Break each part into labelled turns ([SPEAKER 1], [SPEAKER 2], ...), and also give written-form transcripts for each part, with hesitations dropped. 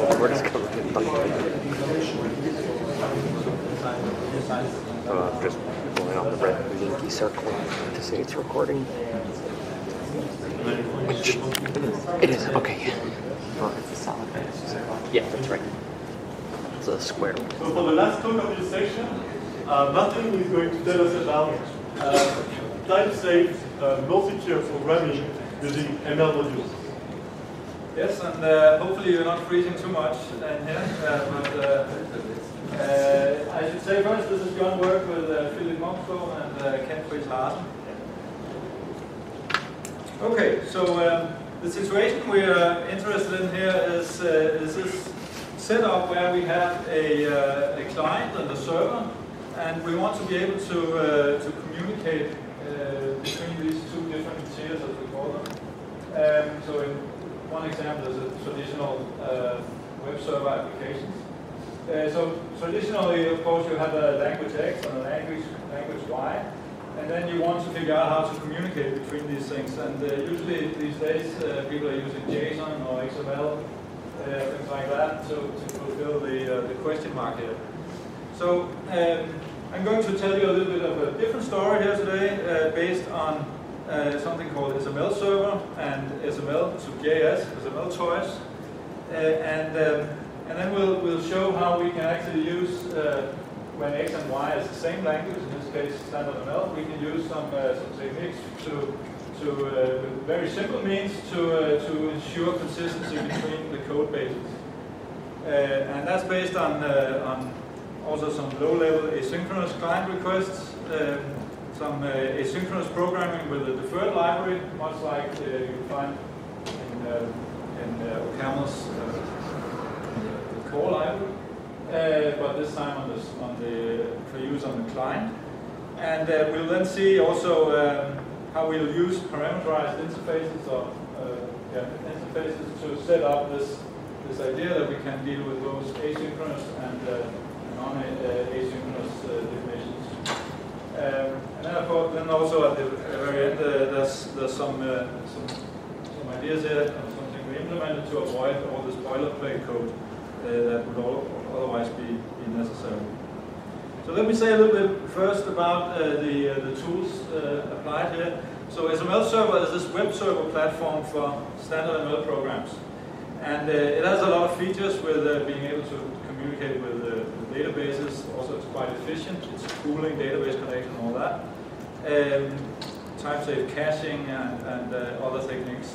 [SPEAKER 1] We're just covering it. Just going on the red linky circle to say it's recording. Which it is. Okay. Oh, it's a solid. Yeah, that's right. It's a square.
[SPEAKER 2] So for the last talk of this section, Martin is going to tell us about time-safe multi-tier programming using ML modules.
[SPEAKER 3] Yes, and hopefully you're not freezing too much in here. I should say first, this is John Work with Philip Momsgaard and Ken Friis Larsen. Okay, so the situation we're interested in here is this setup where we have a client and a server, and we want to be able to communicate between these two different tiers, as we call them. So in one example is a traditional web server applications. So traditionally, of course, you have a language X and a language Y, and then you want to figure out how to communicate between these things. And usually these days, people are using JSON or XML, things like that, to fulfill the question mark here. So I'm going to tell you a little bit of a different story here today, based on something called SML Server and SML to JS, SML Toys, and then we'll show how we can actually use, when X and Y is the same language, in this case standard ML, we can use some techniques with very simple means to ensure consistency between the code bases. And that's based on also some low-level asynchronous client requests, some asynchronous programming with a deferred library, much like you find in OCaml's core library, but this time for use on the client. And we'll then see also how we'll use parameterized interfaces or interfaces to set up this idea that we can deal with those asynchronous and non-asynchronous definitions. And then, of course, then also at the very end, there's some ideas here, something we implemented to avoid all this boilerplate code that would otherwise be necessary. So let me say a little bit first about the tools applied here. So SML Server is this web server platform for standard ML programs. And it has a lot of features with being able to communicate with databases. Also, it's quite efficient. It's pooling, database connection, all that. Time-safe caching and other techniques.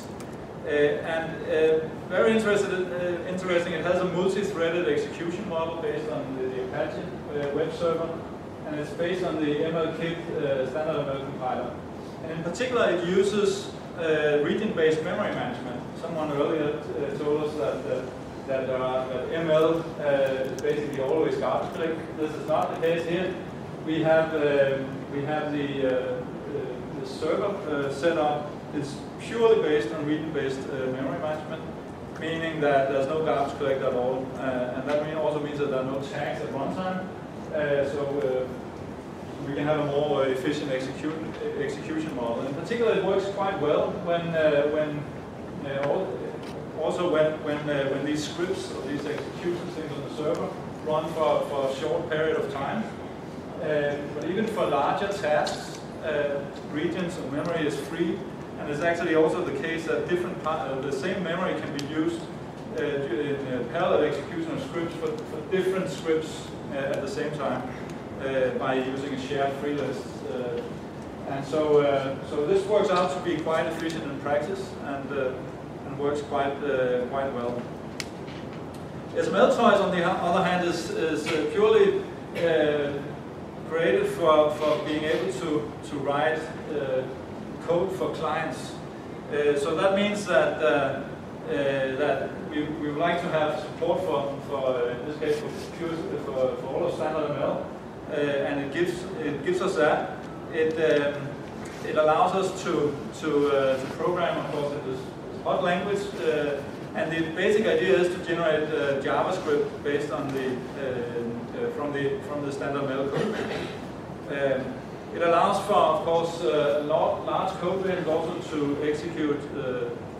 [SPEAKER 3] Very interesting, it has a multi-threaded execution model based on the Apache web server, and it's based on the MLKit standard ML compiler. And in particular, it uses region-based memory management. Someone earlier told us that ML is basically always garbage collect. This is not the case here. We have the server setup is purely based on region-based memory management, meaning that there's no garbage collect at all, and that also means that there are no tags at runtime. So we can have a more efficient execution model. In particular, it works quite well when these scripts or these execution things on the server run for a short period of time. But even for larger tasks, regions of memory is free, and it's actually also the case that different the same memory can be used in parallel execution of scripts for different scripts at the same time by using a shared free list. And so this works out to be quite efficient in practice and works quite well. SML Toys, on the other hand, is purely created for being able to write code for clients. So that means that we would like to have support for in this case for all of standard ML, and it gives us that. It allows us to program, of course, in this hot language, and the basic idea is to generate JavaScript based on from the standard ML code. It allows for, of course, large code bases also to execute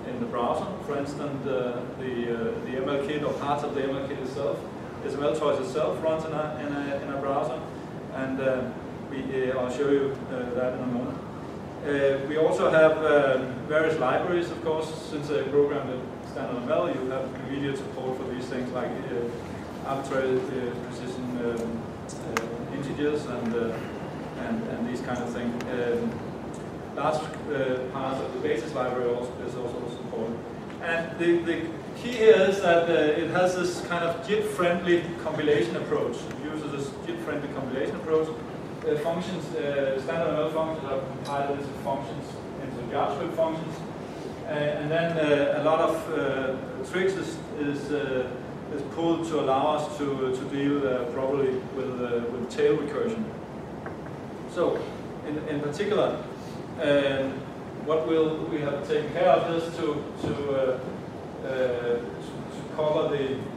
[SPEAKER 3] in the browser. For instance, the ML-Kit or parts of the ML-Kit itself, SML-Toys itself runs in a browser, and I'll show you that in a moment. We also have various libraries, of course. Since I programmed with standard ML, you have immediate support for these things like arbitrary precision integers and these kind of things. Large parts of the basis library is also supported. And the key here is that it has this kind of JIT-friendly compilation approach. It uses this JIT-friendly compilation approach. Functions, standard ML functions are compiled into functions, into JavaScript functions. And then a lot of tricks is pulled to allow us to deal properly with tail recursion. So, in particular, what we have taken care of is to cover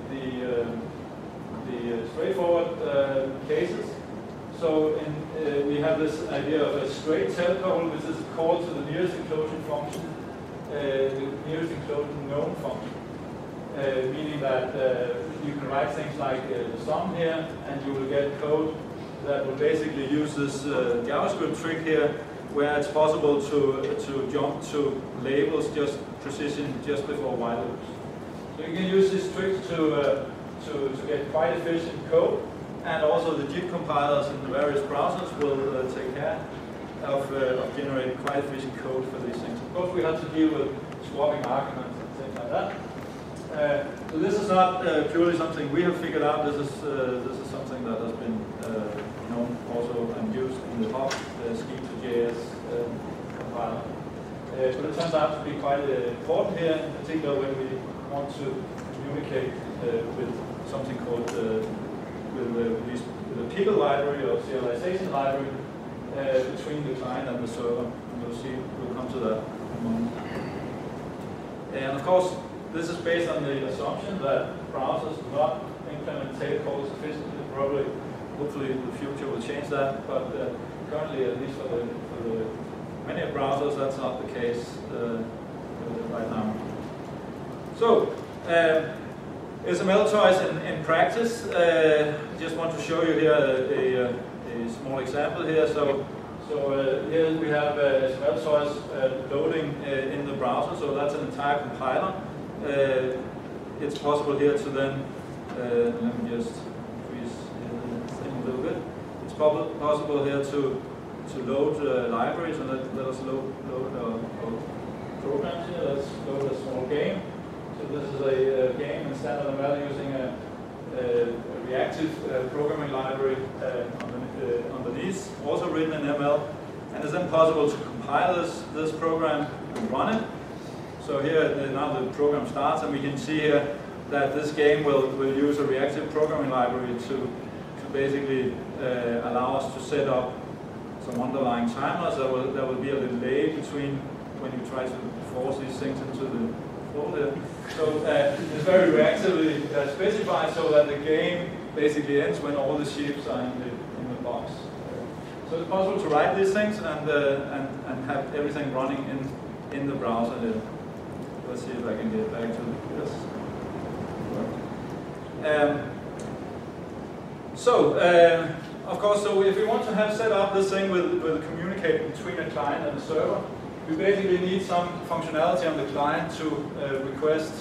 [SPEAKER 3] the straightforward cases. So we have this idea of a straight tail call, which is called to the nearest inclusion function, the nearest inclusion known function, meaning that you can write things like the sum here, and you will get code that will basically use this JavaScript trick here, where it's possible to jump to labels precision just before while loops. So you can use this trick to get quite efficient code. And also the JIT compilers in the various browsers will take care of generating quite efficient code for these things. Of course, we have to deal with swapping arguments and things like that. So this is not purely something we have figured out. This is something that has been known also and used in the hub Scheme2JS compiler. But it turns out to be quite important here, in particular when we want to communicate with something called with a pickle library or serialization library between the client and the server. And you'll see, we'll come to that in a moment. And of course, this is based on the assumption that browsers do not implement tail calls sufficiently. Probably, hopefully, in the future will change that. But currently, at least for the many browsers, that's not the case right now. So. SML-Toys in practice. Just want to show you here a small example here. So here we have SML-Toys loading in the browser. So that's an entire compiler. It's possible here to then let me just increase the thing a little bit. It's possible here to load libraries, and let us load programs here. Let's load a small game. So this is a game in standard ML using a reactive programming library underneath, also written in ML, and it's then possible to compile this program and run it. So here now the program starts, and we can see here that this game will use a reactive programming library to basically allow us to set up some underlying timers. There will be a delay between when you try to force these things into the folder. So it's very reactively specified so that the game basically ends when all the shapes are in the box. So it's possible to write these things and have everything running in the browser here. Let's see if I can get back to this. Of course, so if we want to have set up this thing with communicating between a client and a server, we basically need some functionality on the client to request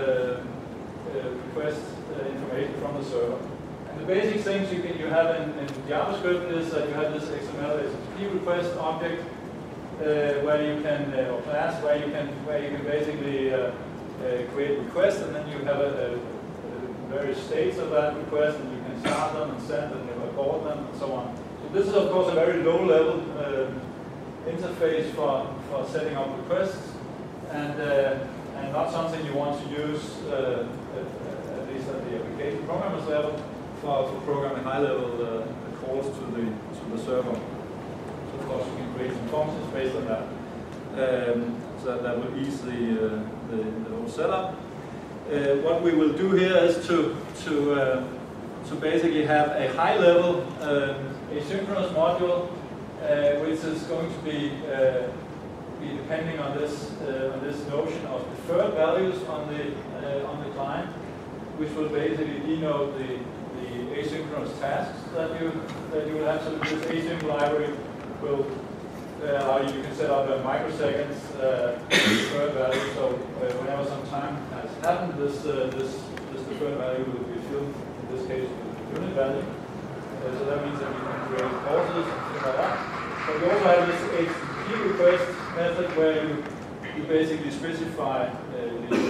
[SPEAKER 3] information from the server. And the basic things you have in JavaScript is that you have this XML HTTP request object where you can, or class, where you can basically create requests, and then you have various states of that request, and you can start them and send them and abort them and so on. So this is of course a very low level interface for setting up requests, and not something you want to use at least at the application programmer's level for programming high level calls to the server. So of course you can create some functions based on that, so that will ease the whole setup. What we will do here is to basically have a high level asynchronous module which is going to be be depending on this notion of deferred values on the client, which will basically denote the asynchronous tasks that you will have. So this async library will allow you can set up a microseconds deferred value. So whenever some time has happened, this deferred value will be filled, in this case, with unit value. So that means that you can create pauses and things like that. But we also have this HTTP request method where you basically specify the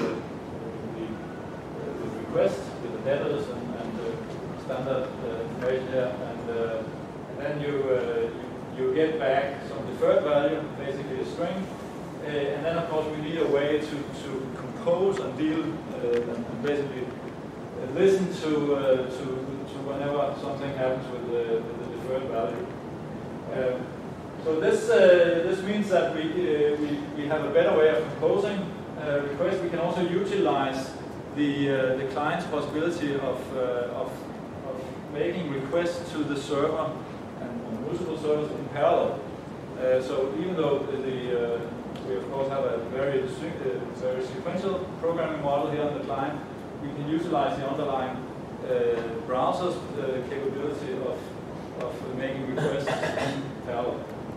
[SPEAKER 3] request with the headers and the standard information here, and then you get back some deferred value, basically a string, and then of course we need a way to compose and deal and basically listen to whenever something happens with the deferred value. So this means that we have a better way of composing requests. We can also utilize the client's possibility of making requests to the server and on multiple servers in parallel. So even though we of course have a very sequential programming model here on the client, we can utilize the underlying browser's capability of making requests in parallel.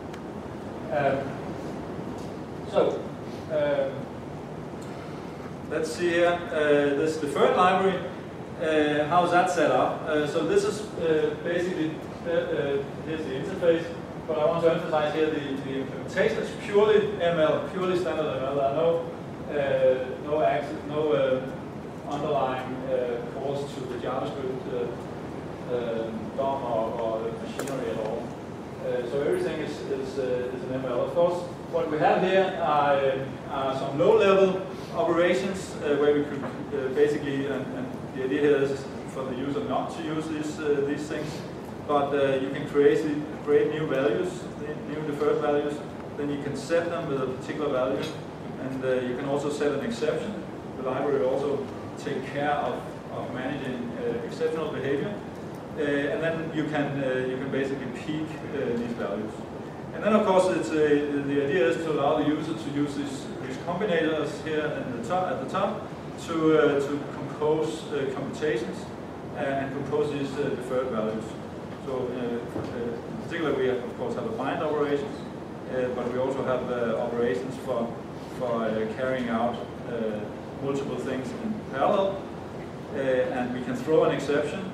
[SPEAKER 3] Let's see here, this deferred library, how is that set up? So this is basically, here's the interface, but I want to emphasize here the implementation is purely ML, purely standard ML. There are no access, no underlying calls to the JavaScript DOM or machinery at all. So everything is an ML. Of course, what we have here are some low-level operations where we could basically, and the idea here is for the user not to use these things, but you can create new values, new deferred values. Then you can set them with a particular value, and you can also set an exception. The library also take care of managing exceptional behavior. And then you can basically peak these values. And then of course the idea is to allow the user to use these combinators here at the top to compose computations and compose these deferred values. So in particular we of course have a bind operations, but we also have operations for carrying out multiple things in parallel, and we can throw an exception.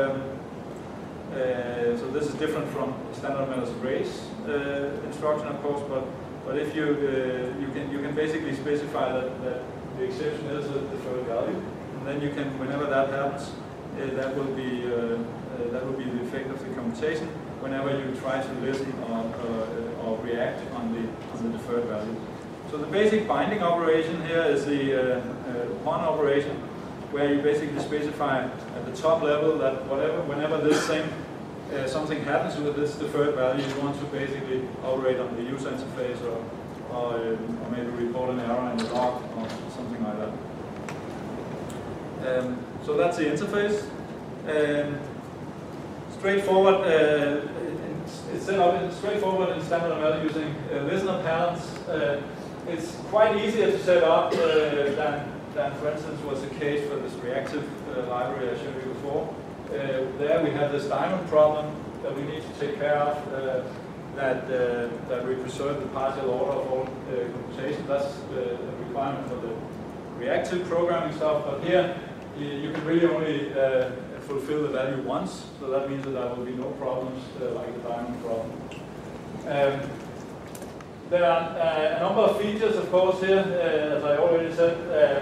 [SPEAKER 3] So this is different from standard ML's raise instruction, of course, but if you can basically specify that the exception is a deferred value, and then you can, whenever that happens, that will be the effect of the computation whenever you try to listen or react on the deferred value. So the basic binding operation here is the upon operation, where you basically specify at the top level that whenever this thing, something happens with this deferred value, you want to basically operate on the user interface or maybe report an error in the log or something like that. So that's the interface. Straightforward. It's set up straightforward in standard ML using listener parents. It's quite easier to set up than, for instance, was the case for this reactive library I showed you before. There we have this diamond problem that we need to take care of, that we preserve the partial order of all computation. That's the requirement for the reactive programming stuff. But here, you can really only fulfill the value once, so that means that there will be no problems like the diamond problem. There are a number of features, of course, here. As I already said,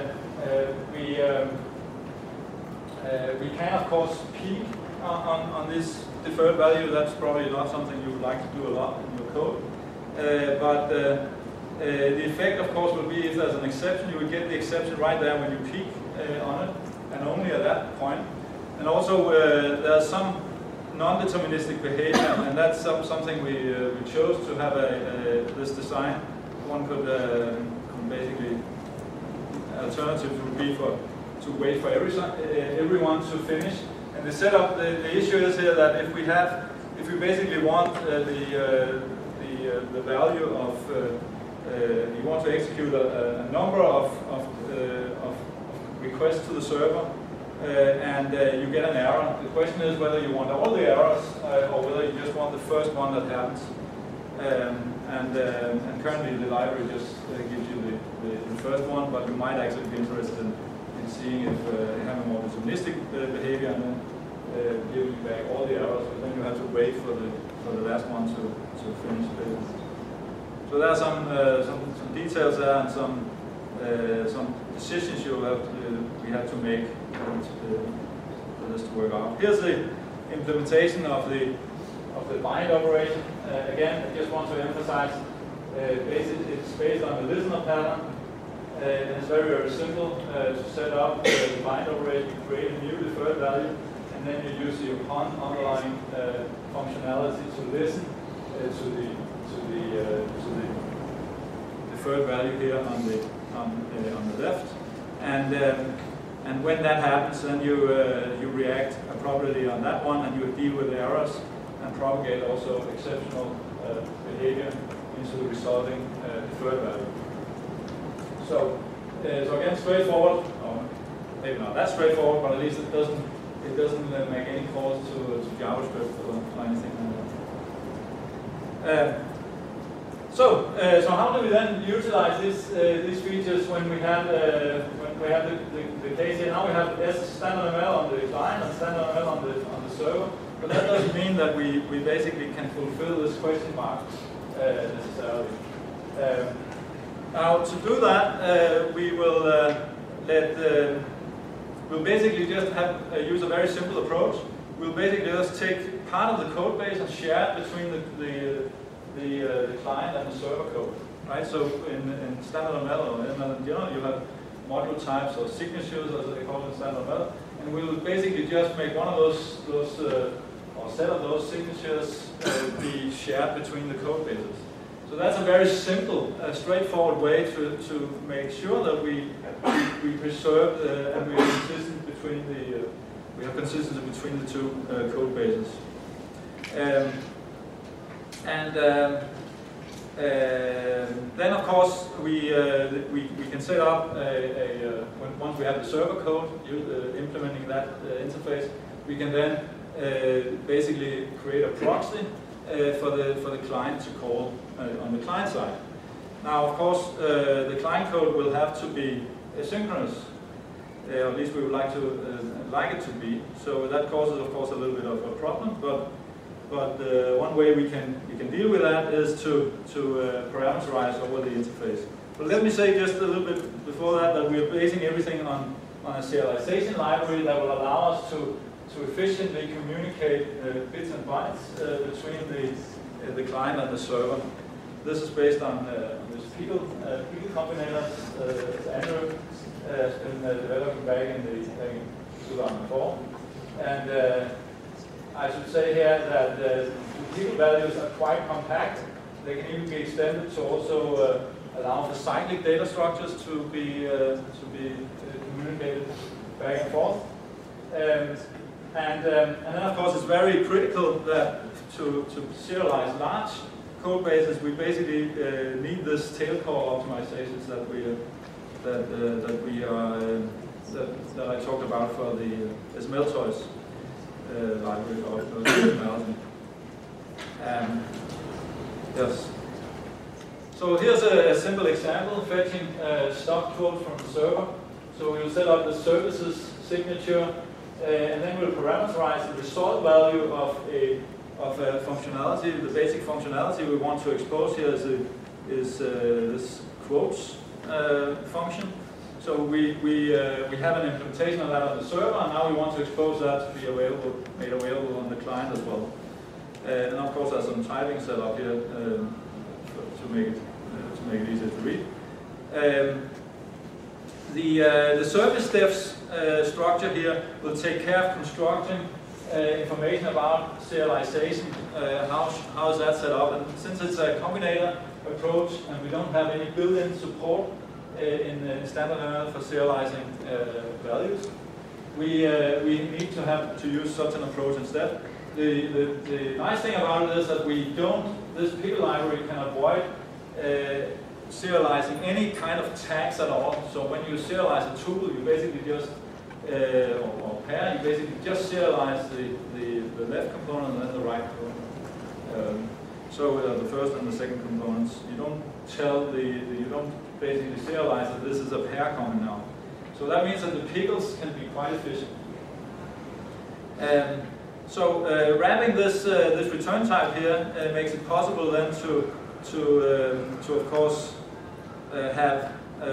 [SPEAKER 3] we can, of course, peak on this deferred value. That's probably not something you would like to do a lot in your code. But the effect, of course, will be if there's an exception, you will get the exception right there when you peak on it, and only at that point. And also, there's some non-deterministic behavior, and that's something we chose to have this design. One could basically, alternative would be to wait for everyone to finish. And the setup, the issue is here that if we basically want the value of you want to execute a number of requests to the server, and you get an error. The question is whether you want all the errors or whether you just want the first one that happens. And currently the library just gives you the first one, but you might actually be interested in seeing if you have a more deterministic behavior and then giving back all the errors, but then you have to wait for the last one to finish. So there are some details there and some decisions we have to make for this to work out. Here's the implementation of the bind operation. Again, I just want to emphasize it's based on the listener pattern. And it's very, very simple to set up the bind operation. You create a new deferred value, and then you use the underlying functionality to listen to the deferred value here on the left. And when that happens, then you react appropriately on that one, and you deal with the errors and propagate also exceptional behavior into the resulting deferred value. So again, straightforward. Or maybe not that straightforward, but at least it doesn't make any calls to JavaScript or anything like that. So how do we then utilize these features when we have the case here? Now we have standard ML on the client and standard ML on the server, but that doesn't mean that we basically can fulfill this question mark necessarily. Now to do that, we will we'll basically just use a very simple approach. We'll basically just take part of the code base and share it between the client and the server code, right? So in standard ML or ML in general, you have module types or signatures, as they call it in standard ML, and we will basically just make one of those or set of those signatures be shared between the code bases. So that's a very simple, straightforward way to make sure that we preserve and we are consistent between we have consistency between the two code bases. Then of course we can set up once we have the server code implementing that interface, we can then basically create a proxy for the client to call on the client side. Now, of course, the client code will have to be asynchronous, or at least we would like it to be. So that causes, of course, a little bit of a problem. But one way we can deal with that is to parameterize over the interface. But let me say just a little bit before that we are basing everything on a serialization library that will allow us to efficiently communicate bits and bytes between the client and the server. This is based on this Pickel combinator Andrew has been developing back in 2004. And I should say here that the Pickel values are quite compact. They can even be extended to also allow for cyclic data structures to be communicated back and forth. And then, of course, it's very critical that to serialize large code bases, we basically need this tail call optimizations that I talked about for the Smeltoys library of technology. Yes. So here's a simple example, fetching stock code from the server. So we'll set up the services signature, and then we'll parameterize the result value of a functionality. The basic functionality we want to expose here is this quotes function. So we have an implementation of that on the server, and now we want to expose that to be made available on the client as well. And of course, there's some typing set up here to make it easier to read. The service defs structure here will take care of constructing information about serialization. How is that set up? And since it's a combinator approach and we don't have any built-in support in standard ML for serializing values, we need to use such an approach instead. The nice thing about it is that this Pickel library can avoid serializing any kind of tags at all. So when you serialize a tuple, you basically just, or pair, you basically just serialize the left component and then the right component. So the first and the second components, you don't tell you don't basically serialize that this is a pair coming now. So that means that the pickles can be quite efficient. So wrapping this return type here makes it possible then to of course have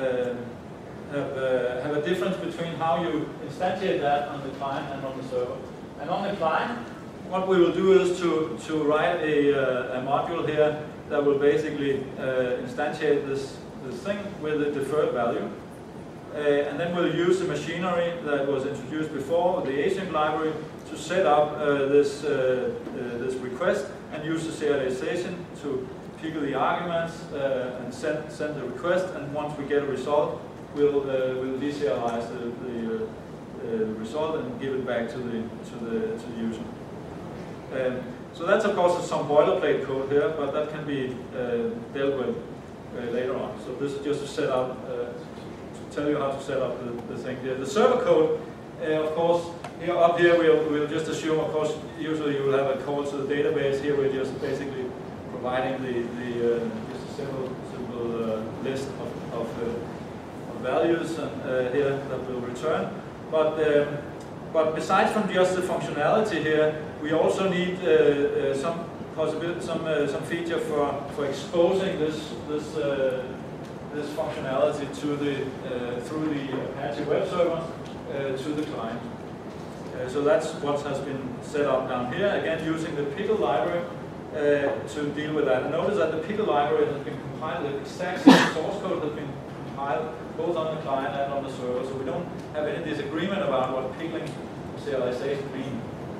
[SPEAKER 3] a difference between how you instantiate that on the client and on the server. And on the client, what we will do is to write a module here that will basically instantiate this thing with a deferred value. And then we'll use the machinery that was introduced before, the async library, to set up this request and use the serialization to pickle the arguments and send the request. And once we get a result, we'll deserialize the result and give it back to the user. So that's of course some boilerplate code here, but that can be dealt with later on. So this is just to set up, to tell you how to set up the thing here. The server code, of course, up here we'll just assume, of course, usually you will have a call to the database. Here we're just basically providing just a simple list of values and here that will return. But besides from just the functionality here, we also need some feature for exposing this functionality to through the Apache web server to the client. So that's what has been set up down here. Again, using the pickle library to deal with that. And notice that the pickle library has been compiled. The exact same source code has been compiled both on the client and on the server. So we don't have any disagreement about what pickling serialization means.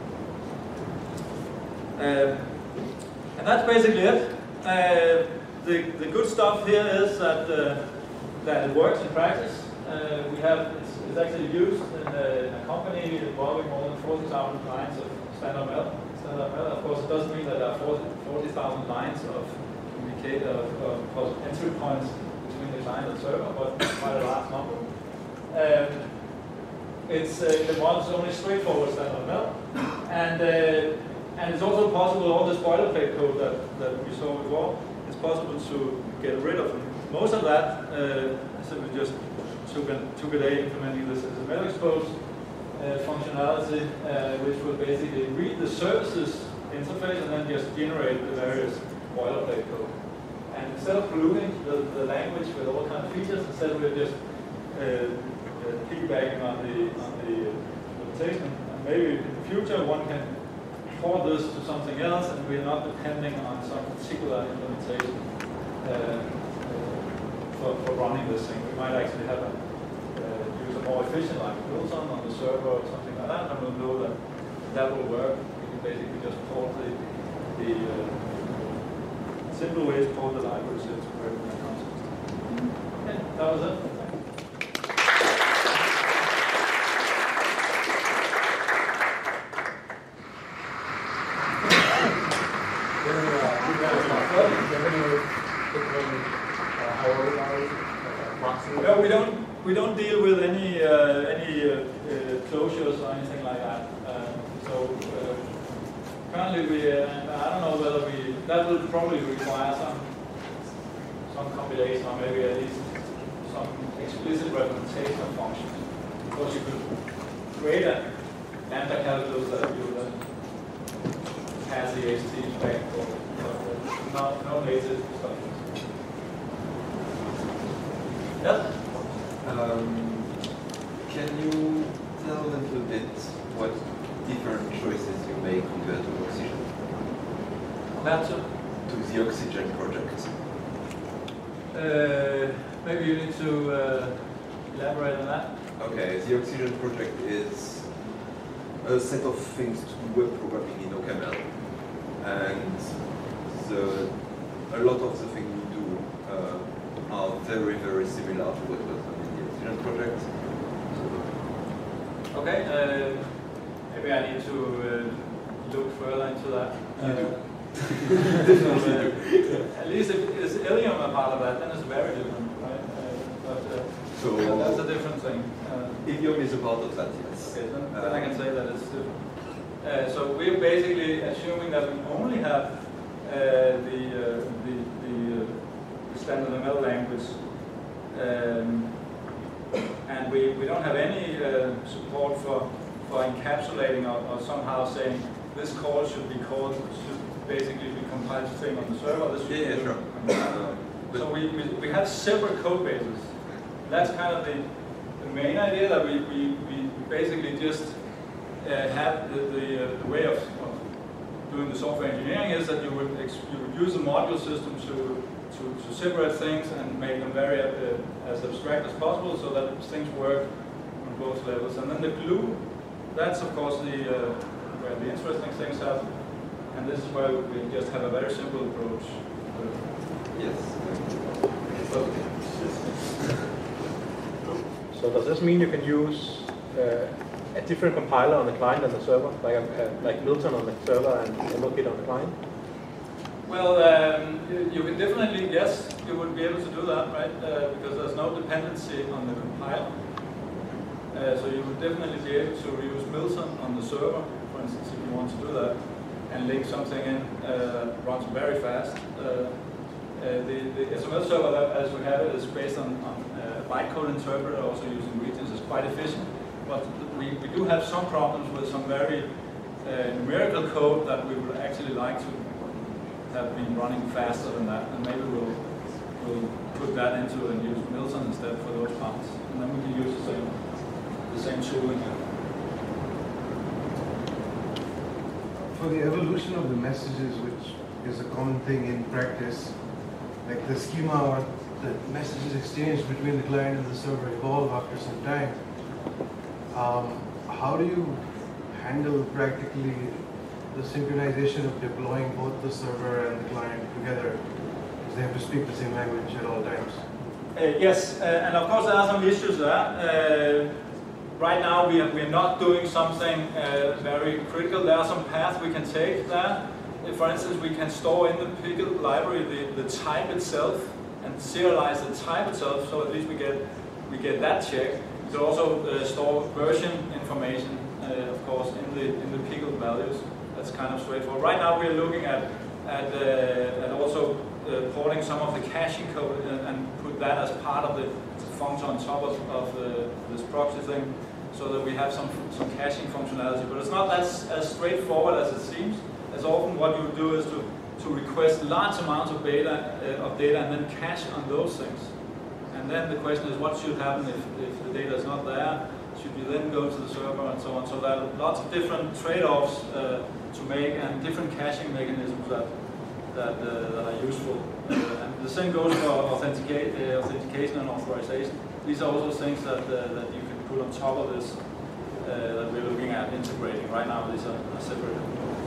[SPEAKER 3] And that's basically it. The good stuff here is that it works in practice. It's actually used in a company involving more than 40,000 lines of standard mail. Of course, it doesn't mean that there are 40,000 lines of entry points between the client and server, but quite a large number. It wants only straightforward standard mail, and it's also possible, all this boilerplate code that we saw before, it's possible to get rid of. Most of that simply just took a day implementing this XML expose functionality, which will basically read the services interface and then just generate the various boilerplate code. And instead of polluting the language with all kinds of features, instead we're just piggybacking on the implementation. And maybe in the future one can port this to something else, and we're not depending on some particular implementation for running this thing. We might actually have use a more efficient, like Wilson on the server or something like that, and we'll know that will work. We can basically just port the simple ways to port the libraries into where concepts. Okay, that was it. No, we don't deal with any closures or anything like that. So currently I don't know whether that will probably require some combination, or maybe at least some explicit representation of functions. Because you could create a lambda calculus that you then pass the HT back and forth. But no native stuff. Yes?
[SPEAKER 4] Can you tell a little bit what different choices you make compared to Oxygen? To the Oxygen project.
[SPEAKER 3] Maybe you need to elaborate on that.
[SPEAKER 4] Okay, the Oxygen project is a set of things to do web programming in OCaml, and a lot of the things we do are very, very similar to what was done in the Oxygen project.
[SPEAKER 3] Okay, maybe I need to look further into that.
[SPEAKER 4] You do.
[SPEAKER 3] At least if is Ilium a part of that, then it's very different, right?
[SPEAKER 4] So
[SPEAKER 3] that's a different thing.
[SPEAKER 4] Ilium is a part of that, yes.
[SPEAKER 3] Okay, then I can say that it's different. So we're basically assuming that we only have the standard ML language, and we don't have any support for encapsulating or somehow saying this call should basically be compiled to thing on the server. This should
[SPEAKER 4] sure.
[SPEAKER 3] So we have separate code bases. That's kind of the main idea, that we basically just have the way of doing the software engineering is that you would use the module system to separate things and make them very as abstract as possible so that things work on both levels. And then the glue, that's of course where the interesting things happen. And this is where we just have a very simple approach.
[SPEAKER 4] Yes.
[SPEAKER 5] So does this mean you can use a different compiler on the client and the server, like Milton on the server and MLKit on the client?
[SPEAKER 3] Well, you can definitely, yes, you would be able to do that, right? Because there's no dependency on the compiler. So you would definitely be able to use Milton on the server, for instance, if you want to do that, and link something in that runs very fast. The SML server, as we have it, is based on bytecode interpreter, also using regions, is quite efficient. But we do have some problems with some very numerical code that we would actually like to have been running faster than that, and maybe we'll put that into and use Milton instead for those parts, and then we can use the same tooling.
[SPEAKER 6] For the evolution of the messages, which is a common thing in practice, like the schema or the messages exchanged between the client and the server evolve after some time. How do you handle practically the synchronization of deploying both the server and the client together? Because they have to speak the same language at all times.
[SPEAKER 3] Yes, and of course there are some issues there. Right now we are not doing something very critical. There are some paths we can take there. For instance, we can store in the Pickle library the type itself and serialize the type itself, so at least we get that checked. We can also store version information, of course, in the Pickle values. That's kind of straightforward. Right now we are looking at also porting some of the caching code and put that as part of the function on top of this proxy thing, so that we have some caching functionality. But it's not as straightforward as it seems. As often what you do is to request large amounts of data and then cache on those things. And then the question is, what should happen if the data is not there? Should you then go to the server and so on? So there are lots of different trade-offs to make, and different caching mechanisms that are useful. And the same goes for authentication and authorization. These are also things that you can put on top of this that we're looking at integrating. Right now these are separate.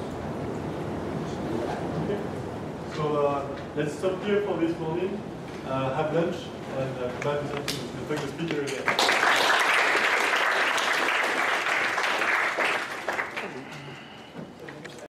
[SPEAKER 2] So let's stop here for this morning, have lunch, and come back to the speaker again.